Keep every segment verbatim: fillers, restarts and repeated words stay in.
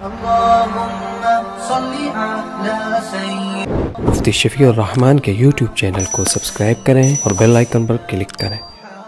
مفتی شفیع الرحمان کے YouTube channel کو subscribe کریں اور بیل آئیکن پر کلک کریں۔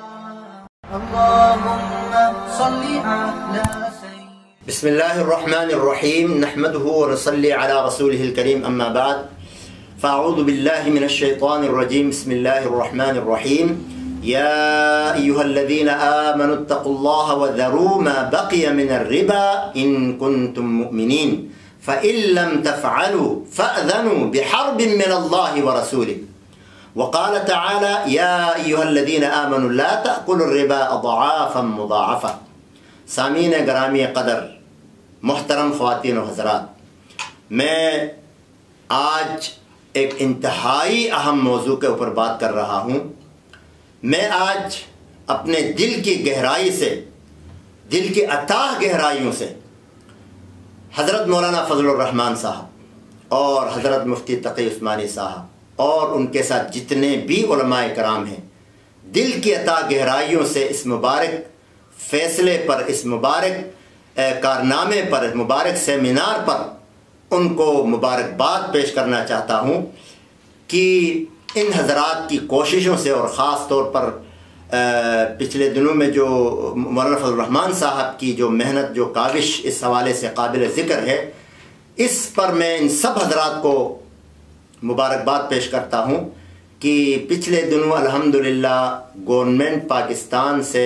بسم اللہ الرحمن الرحیم نحمده ونصلی علی رسوله الکریم اما بعد فاعوذ باللہ من الشیطان الرجیم بسم اللہ الرحمن الرحیم یا ایہا الذین آمنوا اتقوا اللہ وذروا ما بقی من الربا ان کنتم مؤمنین فإن لم تفعلوا فأذنوا بحرب من اللہ ورسولہ وقال تعالی یا ایہا الذین آمنوا لا تأکلوا الربا اضعافا مضاعفا۔ سامعین گرامی قدر، محترم خواتین و حضرات، میں آج ایک انتہائی اہم موضوع کے اوپر بات کر رہا ہوں۔ میں آج اپنے دل کی گہرائی سے، دل کی اتاہ گہرائیوں سے حضرت مولانا فضل الرحمان صاحب اور حضرت مفتی تقی عثمانی صاحب اور ان کے ساتھ جتنے بھی علماء کرام ہیں، دل کی اتاہ گہرائیوں سے اس مبارک فیصلے پر، اس مبارک کارنامے پر، اس مبارک سیمینار پر ان کو مبارکباد پیش کرنا چاہتا ہوں کہ ان حضرات کی کوششوں سے، اور خاص طور پر پچھلے دنوں میں جو مولانا فضل الرحمان صاحب کی جو محنت، جو کاوش اس حوالے سے قابل ذکر ہے، اس پر میں ان سب حضرات کو مبارکباد پیش کرتا ہوں کہ پچھلے دنوں الحمدللہ گورنمنٹ پاکستان سے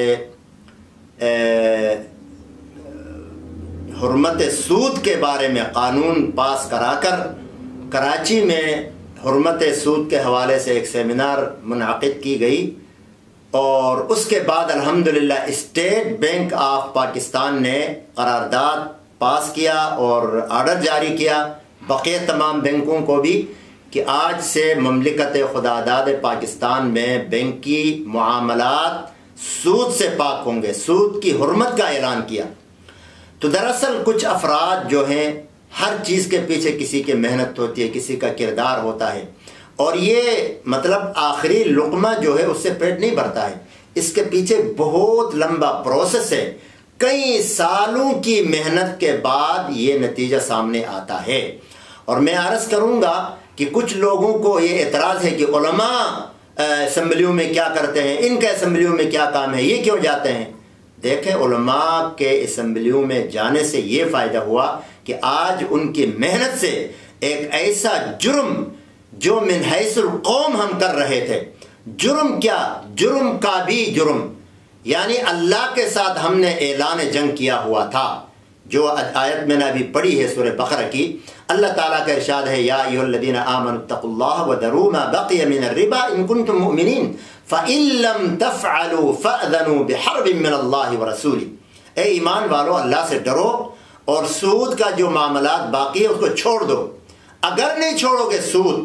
حرمت سود کے بارے میں قانون پاس کرا کر کراچی میں حرمت سود کے حوالے سے ایک سیمینار منعقد کی گئی، اور اس کے بعد الحمدللہ اسٹیٹ بینک آف پاکستان نے قرارداد پاس کیا اور آرڈر جاری کیا بقیہ تمام بینکوں کو بھی کہ آج سے مملکت خداداد پاکستان میں بینکی معاملات سود سے پاک ہوں گے، سود کی حرمت کا اعلان کیا۔ تو دراصل کچھ افراد جو ہیں، ہر چیز کے پیچھے کسی کی محنت ہوتی ہے، کسی کا کردار ہوتا ہے، اور یہ مطلب آخری لقمہ جو ہے اس سے پیٹ نہیں بھرتا ہے، اس کے پیچھے بہت لمبا پروسیس ہے، کئی سالوں کی محنت کے بعد یہ نتیجہ سامنے آتا ہے۔ اور میں عرض کروں گا کہ کچھ لوگوں کو یہ اعتراض ہے کہ علماء اسمبلیوں میں کیا کرتے ہیں، ان کے اسمبلیوں میں کیا کام ہے، یہ کیوں جاتے ہیں؟ دیکھیں، علماء کے اسمبلیوں میں جانے سے یہ فائدہ ہوا کہ آج ان کی محنت سے ایک ایسا جرم جو من حیث القوم ہم کر رہے تھے، جرم کیا، جرم کا بھی جرم، یعنی اللہ کے ساتھ ہم نے اعلان جنگ کیا ہوا تھا، جو آیت میں نے ابھی پڑھی ہے سورہ بقرہ کی۔ اللہ تعالیٰ کا ارشاد ہے یا ایھا الذین آمنوا اتقوا اللہ وذروا ما بقی من الربا ان کنتم مؤمنین فإن لم تفعلوا فأذنوا بحرب من اللہ ورسولہ۔ اے ایمان والو، اللہ سے ڈرو اور سود کا جو معاملات باقی ہے اس کو چھوڑ دو۔ اگر نہیں چھوڑو گے سود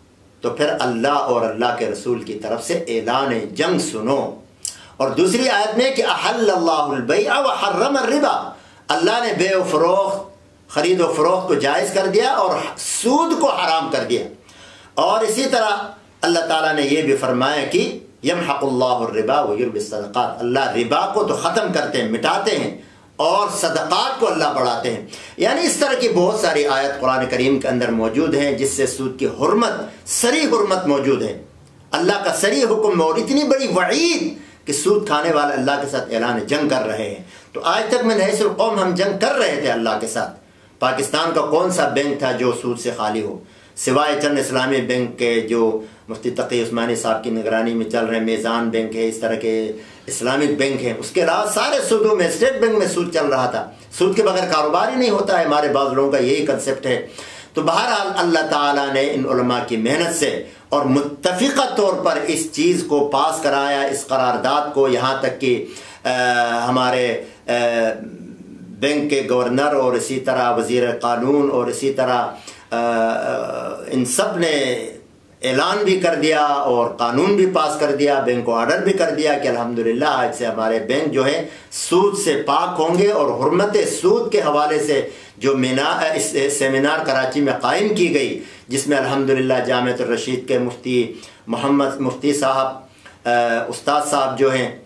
تو پھر اللہ اور اللہ کے رسول کی طرف سے اعلان جنگ سنو۔ اور دوسری آیت میں کہ احل اللہ البیع وحرم الربا، اللہ نے بے و فروخت، خرید و فروخت کو جائز کر دیا اور سود کو حرام کر دیا۔ اور اسی طرح اللہ تعالیٰ نے یہ بھی فرمایا کہ یمحق اللہ الربا ویربی الصدقات، اللہ ربا کو تو ختم کرتے ہیں، مٹاتے ہیں، اور صدقات کو اللہ بڑھاتے ہیں۔ یعنی اس طرح کی بہت ساری آیت قرآن کریم کے اندر موجود ہیں جس سے سود کی حرمت، صریح حرمت موجود ہے، اللہ کا صریح حکم، اور اتنی بڑی وعید کہ سود کھانے والے اللہ کے ساتھ اعلان جنگ کر رہے ہیں۔ تو آج تک من حیث القوم ہم جنگ کر رہے تھے اللہ کے ساتھ۔ پاکستان کا کون سا بینک تھا جو سود سے خالی ہو، سوائے چند اسلامی بینک کے جو مفتی تقی عثمانی صاحب کی نگرانی میں چل رہے ہیں، میزان بینک ہے، اس طرح کے اسلامک بینک ہیں، اس کے علاوہ سارے سودوں میں، اسٹیٹ بینک میں سود چل رہا تھا۔ سود کے بغیر کاروبار ہی نہیں ہوتا ہے، ہمارے بعض لوگوں کا یہی کنسپٹ ہے۔ تو بہرحال اللہ تعالیٰ نے ان علماء کی محنت سے اور متفقہ طور پر اس چیز کو پاس کرایا، اس قرارداد کو، یہاں تک کہ ہمارے بینک کے گورنر اور اسی طرح وزیر قانون اور اسی طرح ان سب نے اعلان بھی کر دیا اور قانون بھی پاس کر دیا، بینک کو آرڈر بھی کر دیا کہ الحمدللہ آج سے ہمارے بینک جو ہے سود سے پاک ہوں گے۔ اور حرمت سود کے حوالے سے جو سیمینار کراچی میں قائم کی گئی، جس میں الحمدللہ جامعۃ الرشید کے مفتی محمد مفتی صاحب، استاد صاحب جو ہیں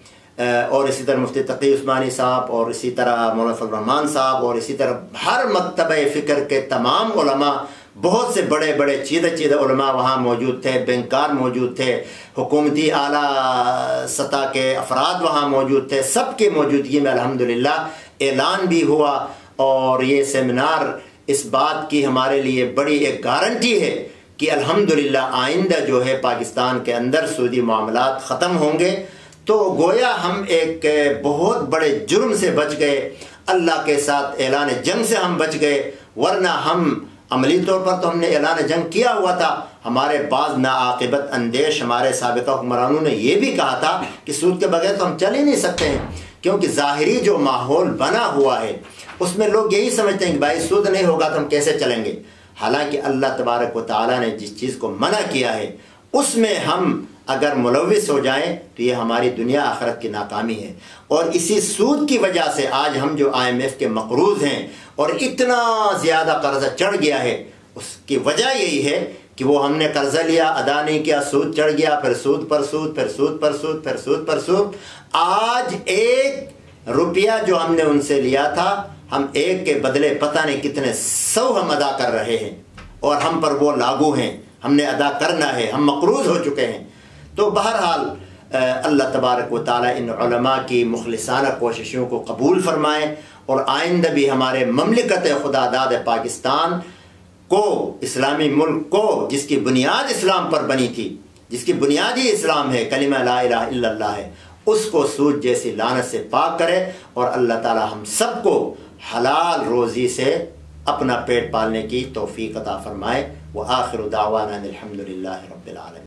اور اسی طرح مفتی تقی عثمانی صاحب اور اسی طرح مولانا فضل الرحمان صاحب اور اسی طرح ہر مکتبہ فکر کے تمام علماء، بہت سے بڑے بڑے چیدہ چیدہ علماء وہاں موجود تھے، بینکار موجود تھے، حکومتی اعلیٰ سطح کے افراد وہاں موجود تھے، سب کی موجودگی میں الحمدللہ اعلان بھی ہوا۔ اور یہ سیمینار اس بات کی ہمارے لیے بڑی ایک گارنٹی ہے کہ الحمدللہ آئندہ جو ہے پاکستان کے اندر سودی معاملات ختم ہوں گے، تو گویا ہم ایک بہت بڑے جرم سے بچ گئے، اللہ کے ساتھ اعلان جنگ سے ہم بچ گئے، ورنہ ہم عملی طور پر تو ہم نے اعلان جنگ کیا ہوا تھا۔ ہمارے بعض ناعاقبت اندیش ہمارے سابقہ حکمرانوں نے یہ بھی کہا تھا کہ سود کے بغیر تو ہم چل ہی نہیں سکتے ہیں، کیونکہ ظاہری جو ماحول بنا ہوا ہے اس میں لوگ یہی سمجھتے ہیں کہ بھائی سود نہیں ہوگا تو ہم کیسے چلیں گے، حالانکہ اللہ تبارک و تعالیٰ نے جس چیز کو منع کیا ہے اس میں ہم اگر ملوث ہو جائیں تو یہ ہماری دنیا آخرت کی ناکامی ہے۔ اور اسی سود کی وجہ سے آج ہم جو آئی ایم ایف کے مقروض ہیں اور اتنا زیادہ قرضہ چڑھ گیا ہے، اس کی وجہ یہی ہے کہ وہ ہم نے قرضہ لیا، ادا نہیں کیا، سود چڑھ گیا، پھر سود پر سود، پھر سود پر سود، پھر سود پر سود۔ آج ایک روپیہ جو ہم نے ان سے لیا تھا، ہم ایک کے بدلے پتہ نہیں کتنے سو ہم ادا کر رہے ہیں، اور ہم پر وہ لاگو ہیں، ہم نے ادا کرنا ہے، ہم مقروض ہو چکے ہیں۔ تو بہرحال اللہ تبارک و تعالیٰ ان علماء کی مخلصانہ کوششوں کو قبول فرمائے، اور آئندہ بھی ہمارے مملکت خدا داد پاکستان کو، اسلامی ملک کو، جس کی بنیاد اسلام پر بنی تھی، جس کی بنیاد ہی اسلام ہے، کلمہ لا الہ الا اللہ ہے، اس کو سود جیسی لعنت سے پاک کرے، اور اللہ تعالی ہم سب کو حلال روزی سے اپنا پیٹ پالنے کی توفیق عطا فرمائے۔ وآخر دعوانا الحمد للہ رب العالمین۔